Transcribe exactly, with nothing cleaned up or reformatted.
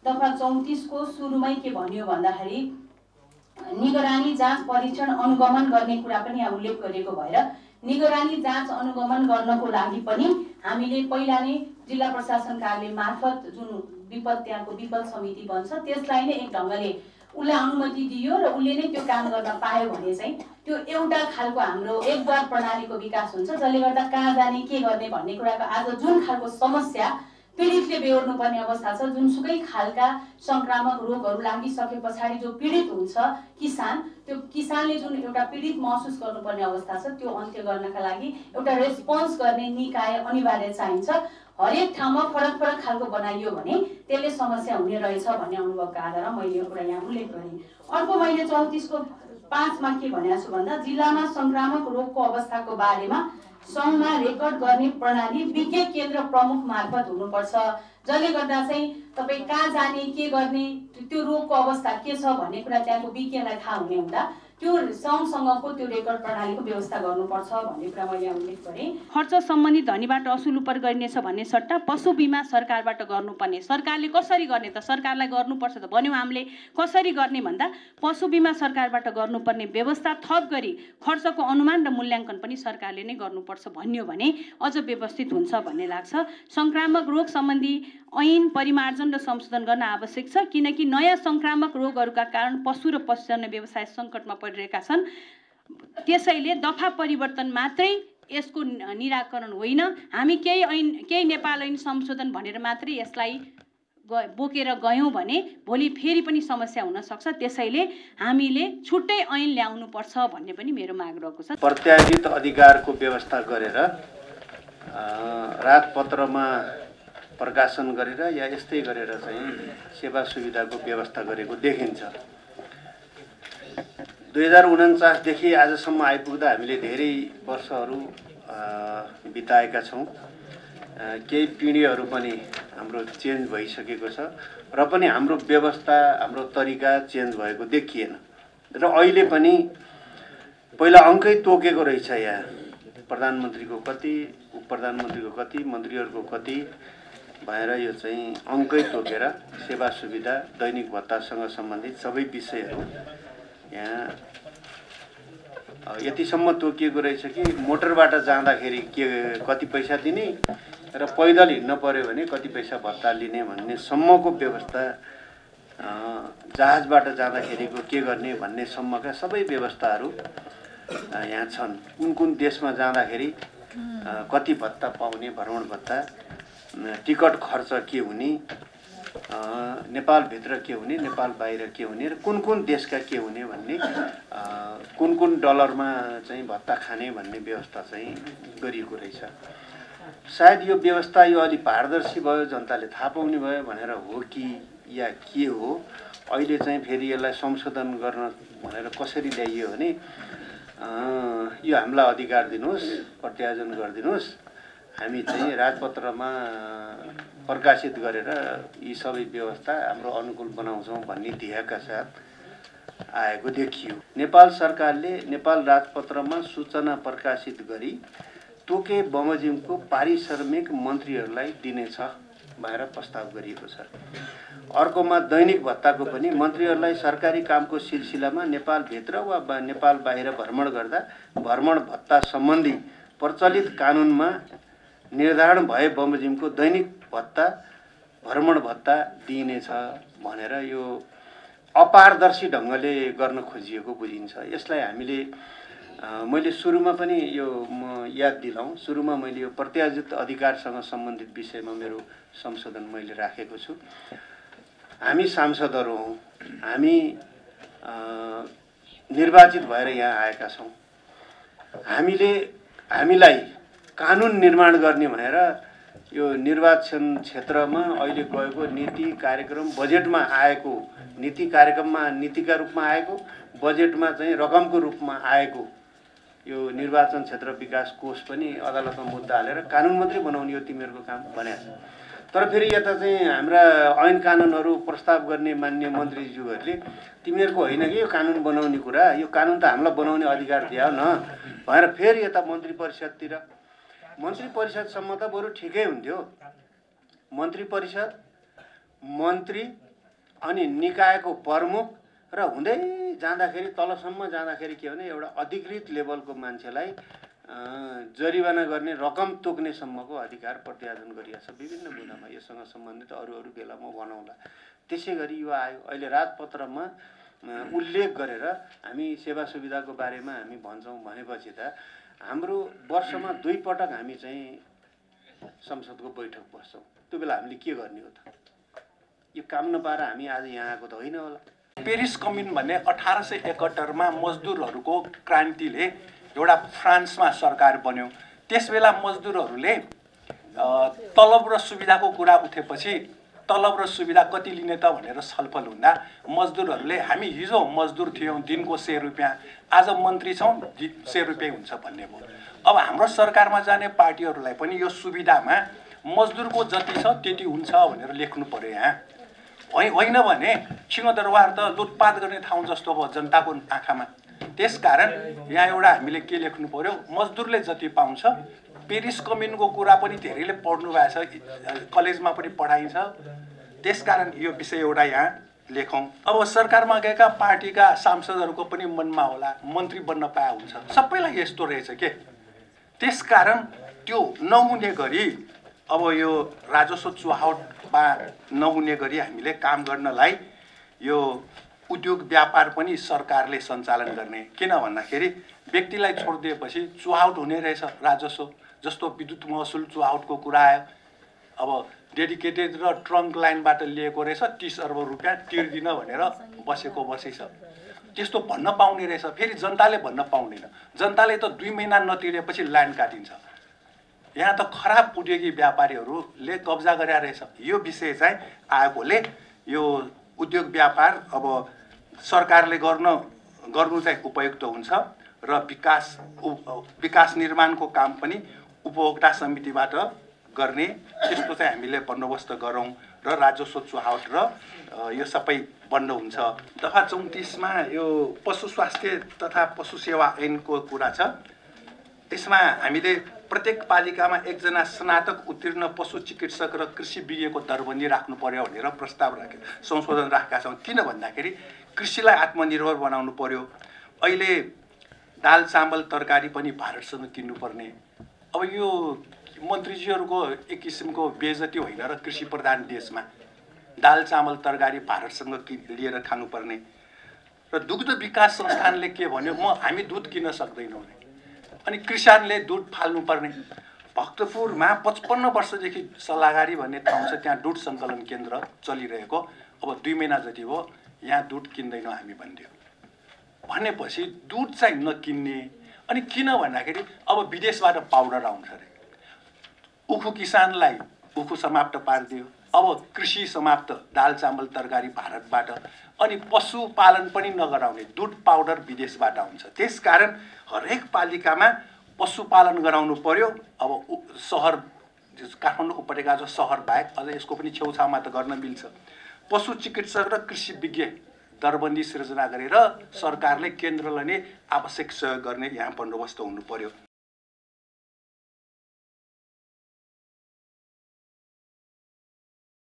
दफा चौतिस को सुरुमै के भन्यो भन्दाखेरि निगरानी जाँच परीक्षण अनुगमन गर्ने कुरा पनि यहाँ उल्लेख गरिएको भएर निगरानी जाँच अनुगमन गर्नको लागि पनि हामीले पहिला नै जिल्ला प्रशासन कार्यालय मार्फत जुन विपद त्यहाँको विपद समिति बन्छ त्यसलाई नै एक ढङ्गले उसलाई अनुमति दियो र उसले नै त्यो काम गर्न पायो भने चाहिँ त्यो एउटा खालको हाम्रो एक द्वार प्रणालीको विकास हुन्छ, जसले गर्दा कहाँ जाने के गर्ने भन्ने कुराको आज जुन खालको समस्या पीडितले बेहोर्नु पर्ने अवस्था छ, जुनसुकै खालका संक्रामक रोगहरू लागिसके पछाडि जो पीडित हुन्छ किसान, त्यो किसानले जुन एउटा पीडित महसुस गर्नुपर्ने अवस्था छ त्यो अन्त्य गर्नका लागि एउटा रेस्पोन्स गर्ने निकाय अनिवार्य चाहिन्छ। हरेक ठाउँमा फरक फरक खालको बनाइयो भने त्यसले समस्या हुने रहेछ भन्ने अनुभवका आधारमा मैले यो कुरा यहाँ उल्लेख गरेँ। अर्को मैले चौतिस को पाँच मा के भनेको छु भन्दा जिल्लामा संक्रामक रोगको अवस्थाको बारेमा सङ्घमा रेकर्ड गर्ने प्रणाली विज्ञ केन्द्र प्रमुख मार्फत हुनुपर्छ, जसले गर्दा चाहिँ तपाईँ कहाँ जाने के गर्ने त्यो रोगको अवस्था के छ भन्ने कुरा त्यहाँको विज्ञलाई थाहा हुने हुँदा त्यो सङ्घसँगको त्यो रेकर्ड प्रणालीको व्यवस्था गर्नुपर्छ भन्ने कुरा मैले उल्लेख गरेँ। खर्च सम्बन्धित धनीबाट असुल उपर गरिनेछ भन्ने सट्टा पशु बिमा सरकारबाट गर्नुपर्ने, सरकारले कसरी गर्ने त सरकारलाई गर्नुपर्छ त भन्यौँ हामीले, कसरी गर्ने भन्दा पशु बिमा सरकारबाट गर्नुपर्ने व्यवस्था थप गरी खर्चको अनुमान र मूल्याङ्कन पनि सरकारले नै गर्नुपर्छ भन्यो भने अझ व्यवस्थित हुन्छ भन्ने लाग्छ। सङ्क्रामक रोग सम्बन्धी ऐन परिमार्जन र संशोधन गर्न आवश्यक छ, किनकि नयाँ सङ्क्रामक रोगहरूका कारण पशु र पशुजन्य व्यवसाय सङ्कटमा परिरहेका छन्। त्यसैले दफा परिवर्तन मात्रै यसको निराकरण होइन, हामी केही ऐन केही नेपाल ऐन संशोधन भनेर मात्रै यसलाई बोकेर गयौँ भने भोलि फेरि पनि समस्या हुन सक्छ। त्यसैले हामीले छुट्टै ऐन ल्याउनुपर्छ भन्ने पनि मेरो माग रहेको छ। प्रत्याशित अधिकारको व्यवस्था गरेर रातपत्रमा प्रकाशन गरेर या यस्तै गरेर चाहिँ सेवा सुविधाको व्यवस्था गरेको देखिन्छ। दुई हजार उन्चासदेखि आजसम्म आइपुग्दा हामीले धेरै वर्षहरू बिताएका छौँ। केही पिँढीहरू पनि हाम्रो चेन्ज भइसकेको छ र पनि हाम्रो व्यवस्था हाम्रो तरिका चेन्ज भएको देखिएन र अहिले पनि पहिला अङ्कै तोकेको रहेछ। यहाँ प्रधानमन्त्रीको कति, उप प्रधानमन्त्रीको कति, मन्त्रीहरूको कति भएर यो चाहिँ अङ्कै तोकेर सेवा सुविधा दैनिक भत्तासँग सम्बन्धित सबै विषयहरू यहाँ यतिसम्म तोकिएको रहेछ कि मोटरबाट जाँदाखेरि के कति पैसा दिने र पैदल हिँड्न पर्यो भने कति पैसा भत्ता लिने भन्ने सम्मको व्यवस्था, जहाजबाट जाँदाखेरिको के गर्ने भन्ने सम्मका सबै व्यवस्थाहरू यहाँ छन्। कुन कुन देशमा जाँदाखेरि कति भत्ता पाउने, भ्रमण भत्ता, टिकट खर्च के हुने, नेपालभित्र के हुने, नेपाल बाहिर के हुने र कुन कुन देशका के हुने भन्ने, कुन कुन डलरमा चाहिँ भत्ता खाने भन्ने व्यवस्था चाहिँ गरिएको रहेछ। सायद यो व्यवस्था यो अलि पारदर्शी भयो, जनताले थाहा पाउने भयो भनेर हो कि या के हो, अहिले चाहिँ फेरि यसलाई संशोधन गर्न भनेर कसरी ल्याइयो भने यो हामीलाई अधिकार दिनुहोस्, प्रत्यायोजन गरिदिनुहोस्, हामी चाहिँ राजपत्रमा प्रकाशित गरेर यी सबै व्यवस्था हाम्रो अनुकूल बनाउँछौँ भन्ने ध्येयका साथ आएको देखियो। नेपाल सरकारले नेपाल राजपत्रमा सूचना प्रकाशित गरी तोके बमोजिमको पारिश्रमिक मन्त्रीहरूलाई दिनेछ भनेर प्रस्ताव गरिएको छ। अर्कोमा दैनिक भत्ताको पनि मन्त्रीहरूलाई सरकारी कामको सिलसिलामा नेपालभित्र वा नेपाल बाहिर भ्रमण गर्दा भ्रमण भत्ता सम्बन्धी प्रचलित कानुनमा निर्धारण भए बमोजिमको दैनिक भत्ता भ्रमण भत्ता दिइनेछ भनेर यो अपारदर्शी ढङ्गले गर्न खोजिएको बुझिन्छ। यसलाई हामीले मैले सुरुमा पनि यो म याद दिलाउँ, सुरुमा मैले यो प्रत्यायोजित अधिकारसँग सम्बन्धित विषयमा मेरो संशोधन मैले राखेको छु। हामी सांसदहरू हौँ, हामी निर्वाचित भएर यहाँ आएका छौँ। हामीले हामीलाई कानुन निर्माण गर्ने भनेर यो निर्वाचन क्षेत्रमा अहिले गएको नीति कार्यक्रम बजेटमा आएको, नीति कार्यक्रममा नीतिका रूपमा आएको, बजेटमा चाहिँ रकमको रूपमा आएको यो निर्वाचन क्षेत्र विकास कोष पनि अदालतमा मुद्दा हालेर कानुन मन्त्री बनाउने हो तिमीहरूको काम भनेको छ। तर फेरि यता चाहिँ हाम्रा ऐन कानुनहरू प्रस्ताव गर्ने मान्य मन्त्रीज्यूहरूले तिमीहरूको होइन कि यो कानुन बनाउने कुरा, यो कानुन त हामीलाई बनाउने अधिकार दियो न भनेर फेरि यता मन्त्री परिषदतिर, मन्त्री परिषदसम्म त बरु ठिकै हुन्थ्यो। मन्त्री परिषद, मन्त्री अनि निकायको प्रमुख र हुँदै जाँदाखेरि तलसम्म जाँदाखेरि के भने एउटा अधिकृत लेभलको मान्छेलाई जरिवाना गर्ने रकम तोक्नेसम्मको अधिकार प्रत्यार्जन गरिएको छ विभिन्न मुद्दामा। यससँग सम्बन्धित अरू अरू बेला म बनाउँला। त्यसै गरी यो आयो अहिले राजपत्रमा उल्लेख गरेर हामी सेवा सुविधाको बारेमा हामी भन्छौँ भनेपछि त हाम्रो वर्षमा दुई पटक हामी चाहिँ संसदको बैठक बस्छौँ। त्यो बेला हामीले के गर्ने हो त? यो काम नपाएर हामी आज यहाँ आएको त होइन होला। पेरिस कम्युन भन्ने अठारह सय एकहत्तरमा मजदुरहरूको क्रान्तिले एउटा फ्रान्समा सरकार बन्यो। त्यस बेला मजदुरहरूले तलब र सुविधाको कुरा उठेपछि तलब र सुविधा कति लिने त भनेर छलफल हुँदा मजदुरहरूले हामी हिजो मजदुर थियौँ, दिनको सय रुपियाँ, आज मन्त्री छौँ सय रुपियाँ हुन्छ भन्ने भयो। अब हाम्रो सरकारमा जाने पार्टीहरूलाई पनि यो सुविधामा मजदुरको जति छ त्यति हुन्छ भनेर लेख्नु पर्यो यहाँ। होइन भने सिंहदरबार त लुटपाट गर्ने ठाउँ जस्तो भयो जनताको आँखामा। त्यसकारण यहाँ एउटा हामीले के लेख्नु पर्यो, मजदुरले जति पाउँछ। पेरिस कम्युनको कुरा पनि धेरैले पढ्नु भएको छ, कलेजमा पनि पढाइन्छ। त्यसकारण यो विषय एउटा यहाँ लेखौँ। अब सरकारमा गएका पार्टीका सांसदहरूको पनि मनमा होला मन्त्री बन्न पाए हुन्छ, सबैलाई यस्तो रहेछ के। त्यसकारण त्यो नहुने गरी अब यो राजस्व चुहावटमा नहुने गरी हामीले काम गर्नलाई यो उद्योग व्यापार पनि सरकारले सञ्चालन गर्ने। किन भन्दाखेरि व्यक्तिलाई छोडिदिएपछि चुहावट हुने रहेछ राजस्व। जस्तो विद्युत महसुल चुहावटको कुरा आयो। अब डेडिकेटेड र ट्रङ्क लाइनबाट लिएको रहेछ तीस अर्ब रुपियाँ तिर्दिन भनेर बसेको बसै छ। त्यस्तो भन्न पाउने रहेछ, फेरि जनताले भन्न पाउँदैन। जनताले त दुई महिना नतिरेपछि लाइन काटिन्छ। यहाँ त खराब उद्योगी व्यापारीहरूले कब्जा गरे रहेछ। यो विषय चाहिँ आएकोले यो उद्योग व्यापार अब सरकारले गर्न गर्नु चाहिँ उपयुक्त हुन्छ र विकास विकास निर्माणको काम पनि उपभोक्ता समितिबाट गर्ने त्यस्तो चाहिँ हामीले बन्दोबस्त गरौँ र राजस्व चुहावट र यो सबै बन्द हुन्छ। दफा चौतिसमा यो पशु स्वास्थ्य तथा पशु सेवा ऐनको कुरा छ। त्यसमा हामीले प्रत्येक पालिकामा एकजना स्नातक उत्तीर्ण पशु चिकित्सक र कृषि विज्ञको दरबन्दी राख्नु पर्यो भनेर प्रस्ताव राखे संशोधन राखेका छौँ। किन भन्दाखेरि कृषिलाई आत्मनिर्भर बनाउनु पर्यो। अहिले दाल चामल तरकारी पनि भारतसँग किन्नुपर्ने। अब यो मन्त्रीजीहरूको एक किसिमको बेइज्जती होइन र कृषि प्रधान देशमा दाल चामल तरकारी भारतसँग कि लिएर खानुपर्ने। र दुग्ध विकास संस्थानले के भन्यो, म हामी दुध किन्न सक्दैनौँ अनि किसानले दुध फाल्नुपर्ने। भक्तपुरमा पचपन्न वर्षदेखि सल्लाहगारी भन्ने ठाउँ छ, त्यहाँ दुध सङ्कलन केन्द्र चलिरहेको। अब दुई महिना जति भयो यहाँ दुध किन्दैनौँ हामी भनिदियो। भनेपछि दुध चाहिँ नकिन्ने। अनि किन भन्दाखेरि अब विदेशबाट पाउडर आउँछ अरे। उखु किसानलाई उखु समाप्त पारिदियो। अब कृषि समाप्त, दाल चामल तरकारी भारतबाट। अनि पशुपालन पनि नगराउने, दुध पाउडर विदेशबाट आउँछ। त्यसकारण हरेक पालिकामा पशुपालन गराउनु पर्यो। अब सहर काठमाडौँ उपत्यका जो सहर बाहेक अझ यसको पनि छेउछाउमा त गर्न मिल्छ। पशु चिकित्सक र कृषि विज्ञ दरबन्दी सिर्जना गरेर सरकारले केन्द्रलाई नै आवश्यक सहयोग गर्ने यहाँ बन्दोबस्त हुनु पर्यो।